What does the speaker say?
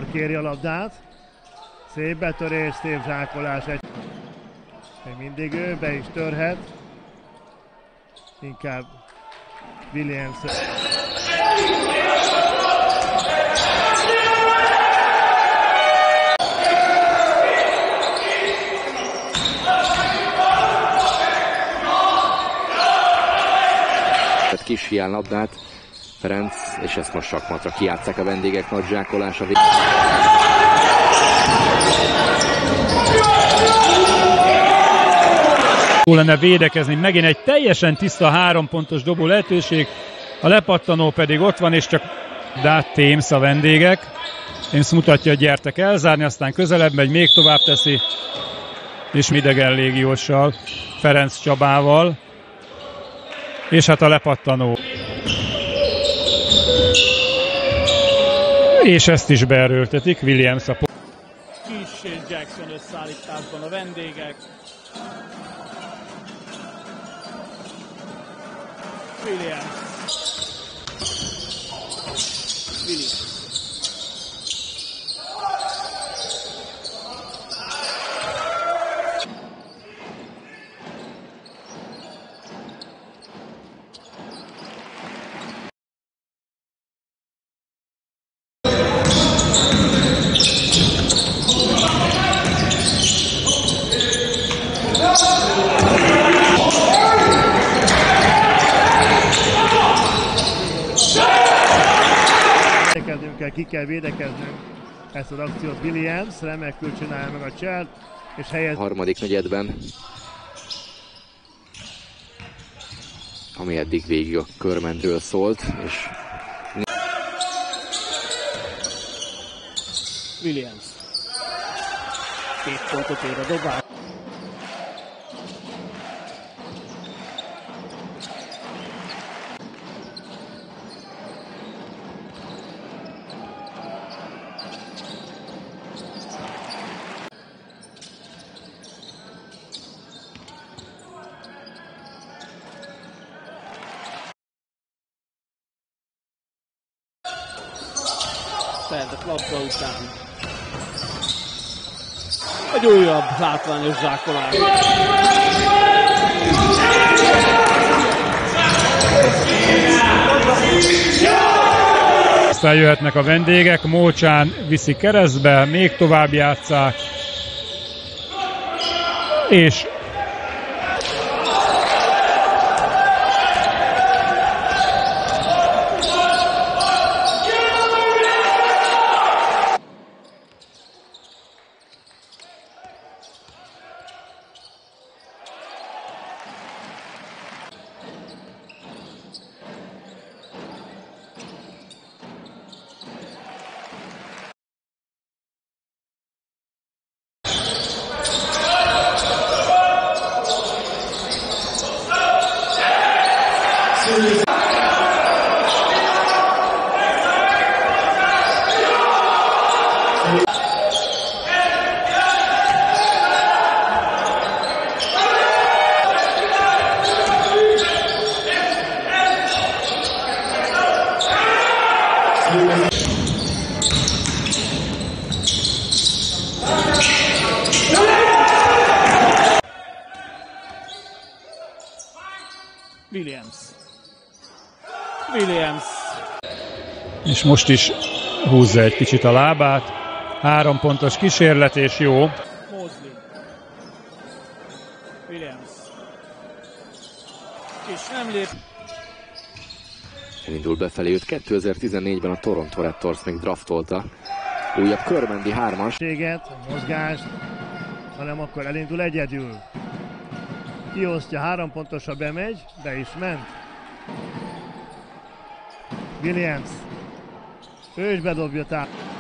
Moore kéri a labdát. Szép betörés, szép zsákolás. Még mindig ő, be is törhet. Inkább Williams. Kis hiánylabdát Ferenc, és ezt most sakmatra kijátszák a vendégek, nagy zsákolása. Jó lenne védekezni, megint egy teljesen tiszta 3 pontos dobó lehetőség, a lepattanó pedig ott van, és csak Dát Thames a vendégek. Thames mutatja, hogy gyertek elzárni, aztán közelebb megy, még tovább teszi, és idegen légióssal, Ferenc Csabával, és hát a lepattanó. És ezt is beerőltetik, Williams a Kis és Jackson összeállításban a vendégek. Williams. Ki kell védekeznünk ezt az akciót. Williams remekül csinálja meg a cselt, és helyez. A harmadik negyedben, ami eddig végig a körmentről szólt, és Williams. 2 pontot ér a dobás. Szerdett labda után. Egy újabb látványos zsákolás. Aztán jöhetnek a vendégek, Mócsán viszi keresztbe, még tovább játsszák, és Williams. És most is húzza egy kicsit a lábát. 3 pontos kísérlet, és jó. Mosley. Williams. És nem lép. elindul befelé őt. 2014-ben a Toronto Raptors még draftolta. Újabb körmendi 3-as. Mozgást, hanem akkor elindul egyedül. Kiosztja, 3 pontosra bemegy, be is ment. Williams. Ő is bedobja